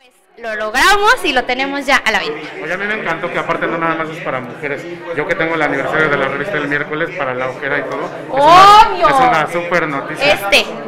Lo logramos y lo tenemos ya a la venta. Oye, a mí me encantó que aparte no nada más es para mujeres. Yo que tengo el aniversario de la revista el miércoles para la ojera y todo. ¡Obvio! Es una súper noticia.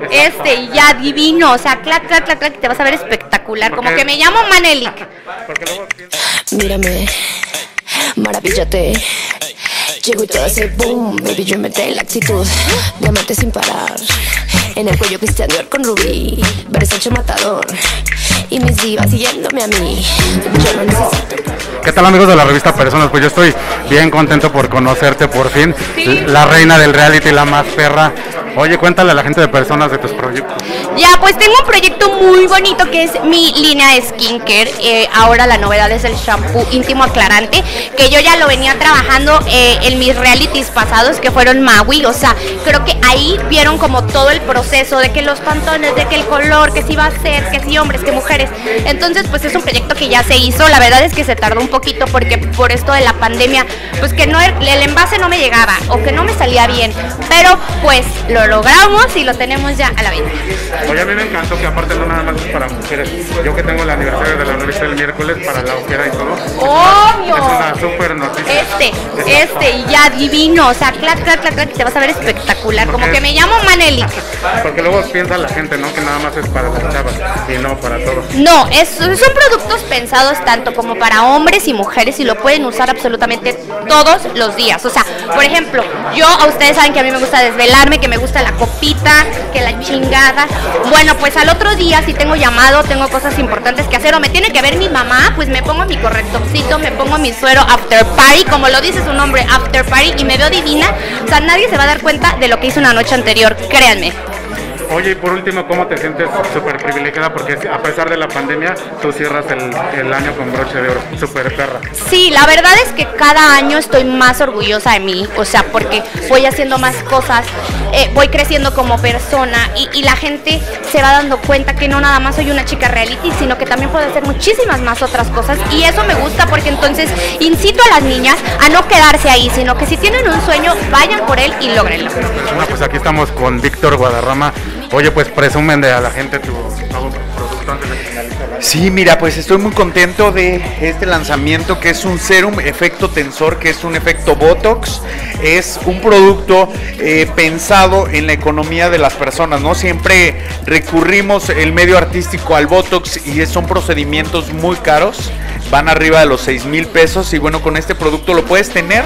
Y ya divino, o sea, clac, clac, clac, clac, te vas a ver espectacular. Como que me llamo Manelik. Porque luego Mírame, maravíllate. Llego y todo hace boom, baby, yo inventé la actitud. Diamante sin parar, en el cuello Christian Dior con rubí. Versace matador, y mis divas siguiéndome a mí. Yo no necesito. ¿qué tal, amigos de la revista Personas? Pues yo estoy bien contento por conocerte por fin. Sí. La reina del reality, la más perra. Oye, cuéntale a la gente de Personas de tus proyectos. Ya, pues tengo un proyecto muy bonito que es mi línea de skincare. Ahora la novedad es el shampoo íntimo aclarante, que yo ya lo venía trabajando en mis realities pasados, que fueron Maui. O sea, creo que ahí vieron como todo el proceso de que los pantones, de que el color, que si va a ser, que si hombres, que mujeres. Entonces, pues es un proyecto que ya se hizo. La verdad es que se tardó un poquito porque por esto de la pandemia, pues que no, el envase no me llegaba o que no me salía bien. Pero pues lo logramos y lo tenemos ya a la venta. Oye, a mí me encantó que aparte no nada más es para mujeres. Yo que tengo el aniversario de la revista el miércoles para la ojera y todo. ¡Obvio! Es una súper noticia. Y ya divino, o sea, clac, clac, clac, clac, te vas a ver espectacular. Como que me llamo Manelik. Porque luego piensa la gente, ¿no? Que nada más es para las chavas y no para todos. No, son productos pensados tanto como para hombres y mujeres y lo pueden usar absolutamente todos los días. O sea, por ejemplo, a ustedes saben que a mí me gusta desvelarme, que me gusta la copita, que la chingada. Bueno, pues al otro día si tengo llamado, tengo cosas importantes que hacer o me tiene que ver mi mamá, pues me pongo mi correctorcito, me pongo mi suero after party, como lo dice su nombre, after party, y me veo divina. O sea, nadie se va a dar cuenta de lo que hice una noche anterior, créanme. Oye, y por último, ¿cómo te sientes súper privilegiada? Porque a pesar de la pandemia, tú cierras el año con broche de oro, súper perra. Sí, la verdad es que cada año estoy más orgullosa de mí, o sea, porque voy haciendo más cosas, voy creciendo como persona y la gente se va dando cuenta que no nada más soy una chica reality, sino que también puedo hacer muchísimas más otras cosas y eso me gusta porque entonces incito a las niñas a no quedarse ahí, sino que si tienen un sueño, vayan por él y lógrenlo. Bueno, pues aquí estamos con Víctor Guadarrama. Oye, pues presumen de a la gente tu nuevo producto antes de finalizar. Sí, mira, pues estoy muy contento de este lanzamiento que es un serum efecto tensor, que es un efecto Botox. Es un producto pensado en la economía de las personas, ¿no? Siempre recurrimos el medio artístico al Botox y son procedimientos muy caros, van arriba de los 6,000 pesos y bueno, con este producto lo puedes tener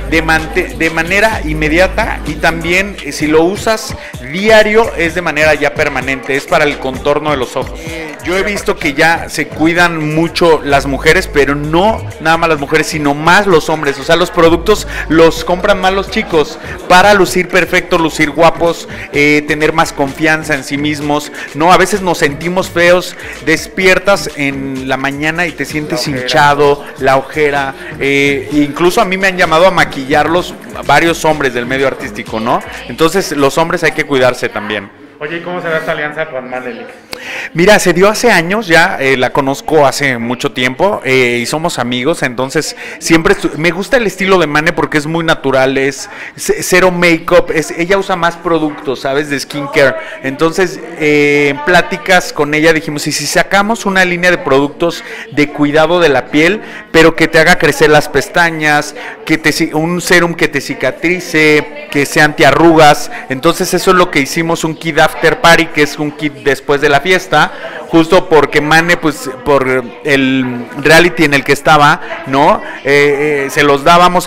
de manera inmediata y también si lo usas diario es de manera ya permanente, es para el contorno de los ojos. Yo he visto que ya se cuidan mucho las mujeres, pero no nada más las mujeres, sino más los hombres. O sea, los productos los compran más los chicos para lucir perfectos, lucir guapos, tener más confianza en sí mismos. No, a veces nos sentimos feos, despiertas en la mañana y te sientes hinchado, la ojera. Incluso a mí me han llamado a maquillarlos varios hombres del medio artístico, ¿no? Entonces los hombres hay que cuidarse también. Oye, ¿y cómo se da esta alianza con Manelik? Mira, se dio hace años ya, la conozco hace mucho tiempo y somos amigos, entonces siempre me gusta el estilo de Mane porque es muy natural, es cero make-up, ella usa más productos, ¿sabes? De skincare, entonces en pláticas con ella dijimos, y si sacamos una línea de productos de cuidado de la piel, pero que te haga crecer las pestañas, un serum que te cicatrice, que sea antiarrugas, entonces eso es lo que hicimos, un kit after party, que es un kit después de la fiesta, justo porque Mane, pues por el reality en el que estaba, ¿no? Se los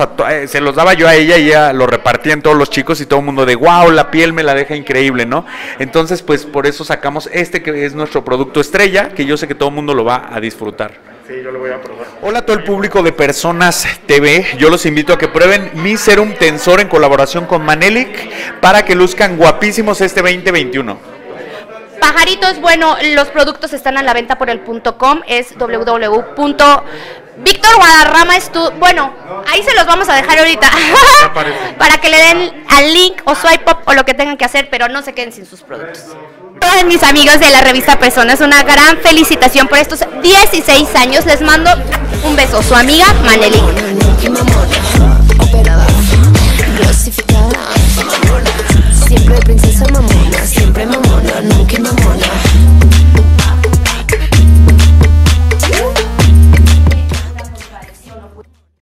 daba yo a ella y ella lo repartía en todos los chicos y todo el mundo de wow, la piel me la deja increíble, ¿no? Entonces, pues por eso sacamos que es nuestro producto estrella, que yo sé que todo el mundo lo va a disfrutar. Sí, yo lo voy a probar. Hola a todo el público de Personas TV, yo los invito a que prueben mi serum tensor en colaboración con Manelik para que luzcan guapísimos este 2021. Pajaritos, bueno, los productos están a la venta por el .com, es www.victorguadarrama. Bueno, ahí se los vamos a dejar ahorita para que le den al link o swipe up o lo que tengan que hacer, pero no se queden sin sus productos. Todos mis amigos de la revista Personas, una gran felicitación por estos 16 años. Les mando un beso, su amiga Manelik.